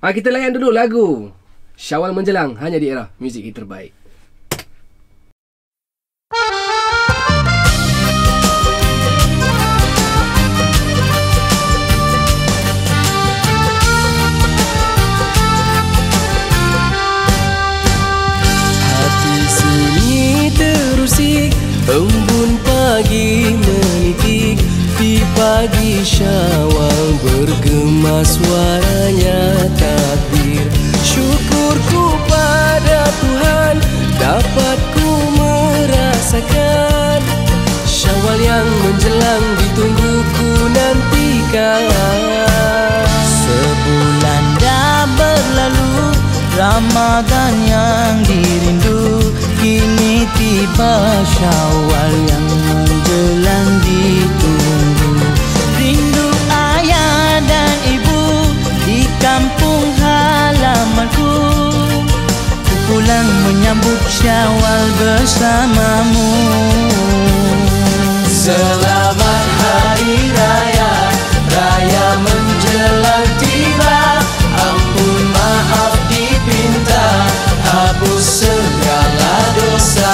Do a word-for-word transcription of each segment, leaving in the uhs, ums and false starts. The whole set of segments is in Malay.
Ha, kita layan dulu lagu Syawal Menjelang hanya di Era Muzik Hit Terbaik. Hati sunyi terusik, embun pagi menitik. Di pagi Syawal bergema suaranya takbir. Syukurku pada Tuhan dapat ku merasakan Syawal yang menjelang ditunggu ku nantikan. Sebulan dah berlalu, Ramadan yang dirindu. Kini tiba Syawal yang menjelang ditunggu. Rindu ayah dan ibu di kampung halamanku. Ku pulang menyambut Syawal bersamamu. Selamat Hari Raya, Raya menjelang tiba. Ampun maaf dipinta, hapus segala dosa.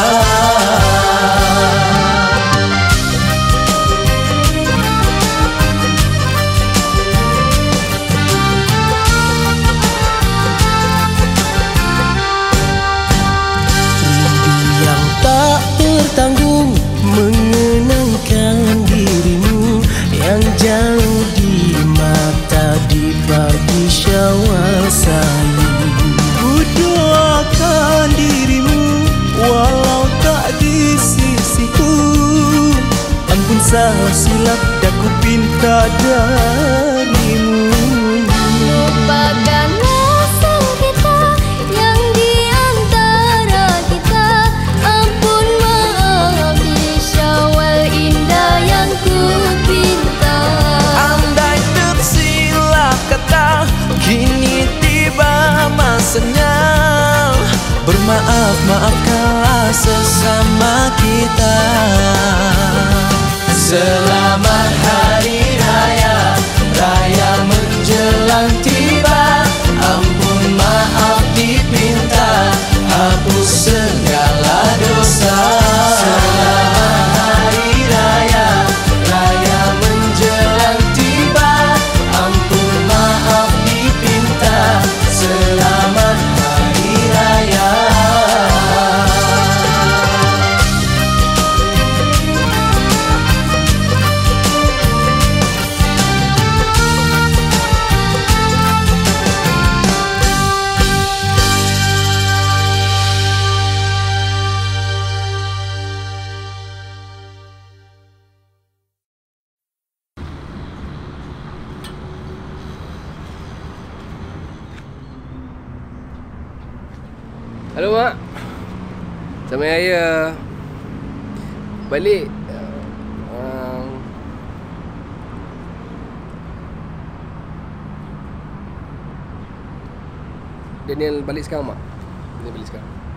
Rindu yang tak tertanggung mengenangkan dirimu yang jauh di mata di pagi Syawal sayu. Ku doakan dirimu walau tak di sisiku. Ampun salah silap dah ku pinta darimu. Lupakanlah sengketa yang di antara kita. Ampun maaf di Syawal indah yang ku pinta. Andai tersilap kata, kini tiba masanya. Bermaaf, maafkanlah sesama kita. Selamat Hari Raya, Raya menjelang tiba. Ampun maaf dipinta, hapus segala dosa. Selamat Hari Raya, Raya menjelang tiba. Ampun maaf dipinta, selamat Hari Raya. Halo Mak, selamat raya. Balik uh, Daniel balik sekarang Mak? Daniel balik sekarang.